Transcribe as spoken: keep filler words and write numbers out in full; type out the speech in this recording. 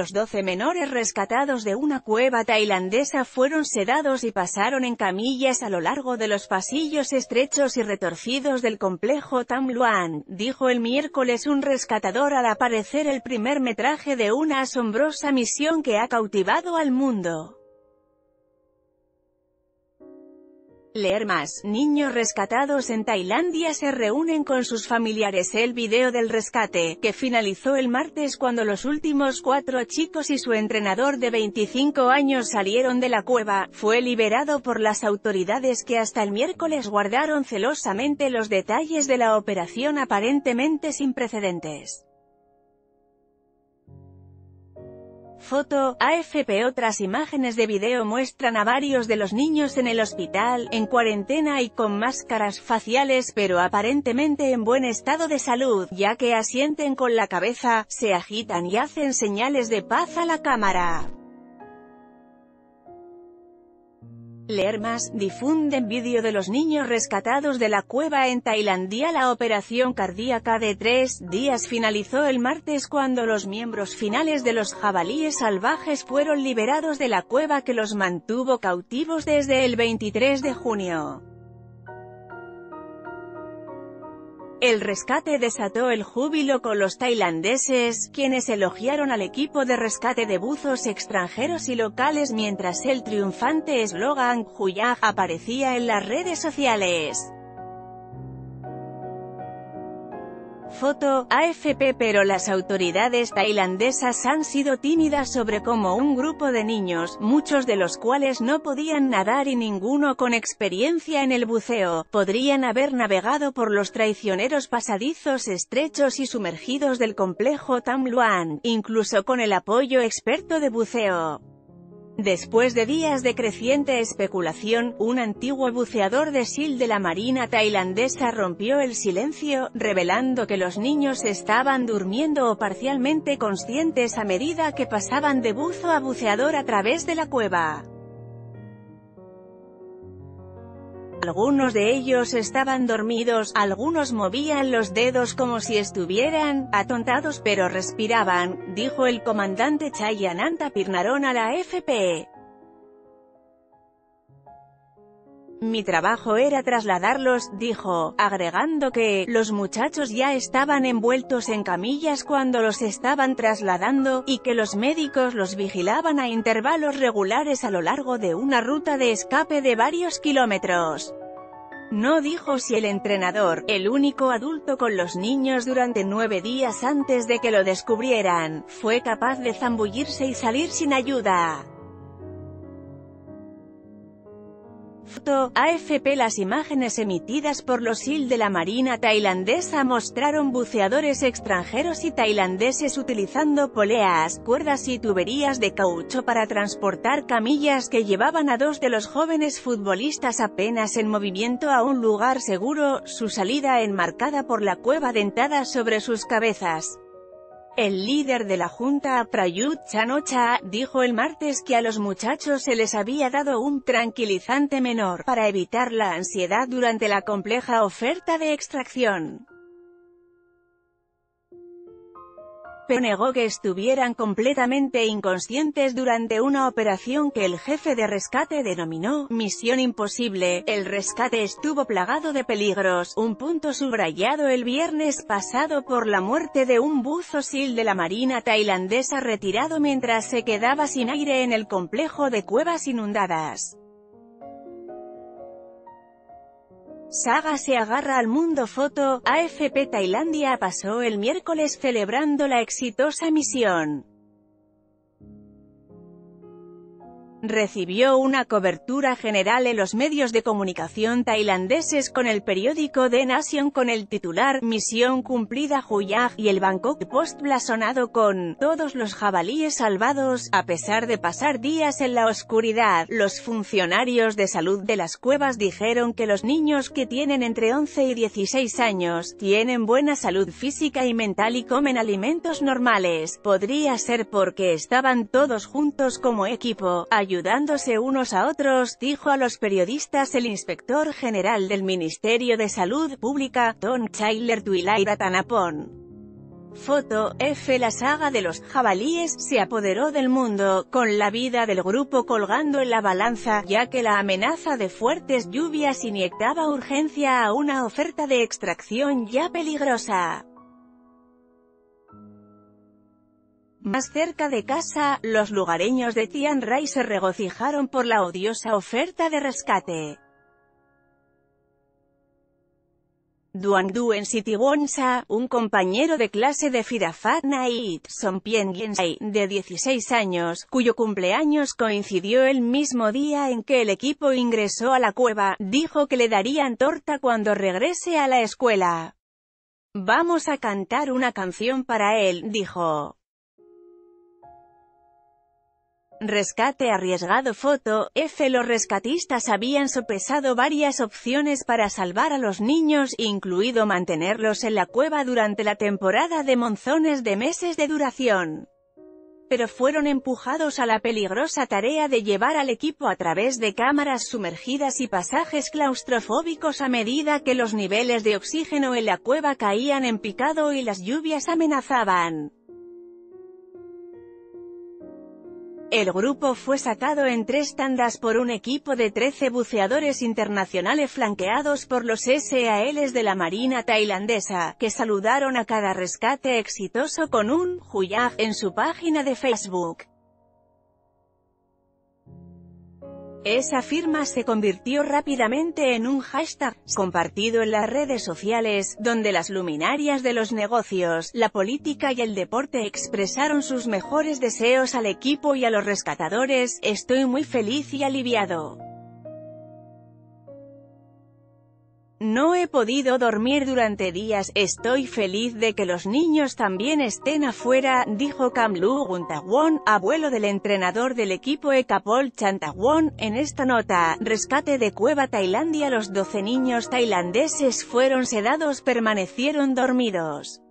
Los doce menores rescatados de una cueva tailandesa fueron sedados y pasaron en camillas a lo largo de los pasillos estrechos y retorcidos del complejo Tham Luang, dijo el miércoles un rescatador al aparecer el primer metraje de una asombrosa misión que ha cautivado al mundo. Leer más. Niños rescatados en Tailandia se reúnen con sus familiares. El video del rescate, que finalizó el martes cuando los últimos cuatro chicos y su entrenador de veinticinco años salieron de la cueva, fue liberado por las autoridades que hasta el miércoles guardaron celosamente los detalles de la operación aparentemente sin precedentes. Foto, A F P. Otras imágenes de video muestran a varios de los niños en el hospital, en cuarentena y con máscaras faciales, pero aparentemente en buen estado de salud, ya que asienten con la cabeza, se agitan y hacen señales de paz a la cámara. Leer más. Difunden vídeo de los niños rescatados de la cueva en Tailandia. La operación cardíaca de tres días finalizó el martes cuando los miembros finales de los jabalíes salvajes fueron liberados de la cueva que los mantuvo cautivos desde el veintitrés de junio. El rescate desató el júbilo con los tailandeses, quienes elogiaron al equipo de rescate de buzos extranjeros y locales mientras el triunfante eslogan "Huyah" aparecía en las redes sociales. Foto, A F P. Pero las autoridades tailandesas han sido tímidas sobre cómo un grupo de niños, muchos de los cuales no podían nadar y ninguno con experiencia en el buceo, podrían haber navegado por los traicioneros pasadizos estrechos y sumergidos del complejo Tham Luang, incluso con el apoyo experto de buceo. Después de días de creciente especulación, un antiguo buceador de S E A L de la Marina tailandesa rompió el silencio, revelando que los niños estaban durmiendo o parcialmente conscientes a medida que pasaban de buzo a buceador a través de la cueva. Algunos de ellos estaban dormidos, algunos movían los dedos como si estuvieran atontados pero respiraban, dijo el comandante Chayananta Pirnaron a la A F P. Mi trabajo era trasladarlos, dijo, agregando que los muchachos ya estaban envueltos en camillas cuando los estaban trasladando, y que los médicos los vigilaban a intervalos regulares a lo largo de una ruta de escape de varios kilómetros. No dijo si el entrenador, el único adulto con los niños durante nueve días antes de que lo descubrieran, fue capaz de zambullirse y salir sin ayuda. Foto, A F P. Las imágenes emitidas por los S E A L de la Marina tailandesa mostraron buceadores extranjeros y tailandeses utilizando poleas, cuerdas y tuberías de caucho para transportar camillas que llevaban a dos de los jóvenes futbolistas apenas en movimiento a un lugar seguro, su salida enmarcada por la cueva dentada sobre sus cabezas. El líder de la junta, Prayut Chan-o-cha, dijo el martes que a los muchachos se les había dado un tranquilizante menor para evitar la ansiedad durante la compleja oferta de extracción. Pero negó que estuvieran completamente inconscientes durante una operación que el jefe de rescate denominó «Misión Imposible». El rescate estuvo plagado de peligros, un punto subrayado el viernes pasado por la muerte de un buzo S E A L de la Marina tailandesa retirado mientras se quedaba sin aire en el complejo de cuevas inundadas. Saga se agarra al mundo. Foto, A F P. Tailandia pasó el miércoles celebrando la exitosa misión. Recibió una cobertura general en los medios de comunicación tailandeses con el periódico The Nation con el titular «Misión cumplida Huyah» y el Bangkok Post blasonado con «Todos los jabalíes salvados». A pesar de pasar días en la oscuridad, los funcionarios de salud de las cuevas dijeron que los niños que tienen entre once y dieciséis años, tienen buena salud física y mental y comen alimentos normales. Podría ser porque estaban todos juntos como equipo, ayudándose unos a otros, dijo a los periodistas el inspector general del Ministerio de Salud Pública, Ton Chailer Twilairatanapon. Foto F. La saga de los jabalíes se apoderó del mundo, con la vida del grupo colgando en la balanza, ya que la amenaza de fuertes lluvias inyectaba urgencia a una oferta de extracción ya peligrosa. Más cerca de casa, los lugareños de Tian Rai se regocijaron por la odiosa oferta de rescate. Duangdu en Sitiwonsa, un compañero de clase de Firafat Night, Sompien Gensai, de dieciséis años, cuyo cumpleaños coincidió el mismo día en que el equipo ingresó a la cueva, dijo que le darían torta cuando regrese a la escuela. «Vamos a cantar una canción para él», dijo. Rescate arriesgado. Foto F. Los rescatistas habían sopesado varias opciones para salvar a los niños, incluido mantenerlos en la cueva durante la temporada de monzones de meses de duración. Pero fueron empujados a la peligrosa tarea de llevar al equipo a través de cámaras sumergidas y pasajes claustrofóbicos a medida que los niveles de oxígeno en la cueva caían en picado y las lluvias amenazaban. El grupo fue sacado en tres tandas por un equipo de trece buceadores internacionales flanqueados por los S A Ls de la Marina tailandesa, que saludaron a cada rescate exitoso con un «Huyag» en su página de Facebook. Esa firma se convirtió rápidamente en un hashtag, compartido en las redes sociales, donde las luminarias de los negocios, la política y el deporte expresaron sus mejores deseos al equipo y a los rescatadores. «Estoy muy feliz y aliviado. No he podido dormir durante días, estoy feliz de que los niños también estén afuera», dijo Kamlu Guntawon, abuelo del entrenador del equipo Ekapol Chantawon, en esta nota. Rescate de cueva Tailandia. Los doce niños tailandeses fueron sedados, permanecieron dormidos.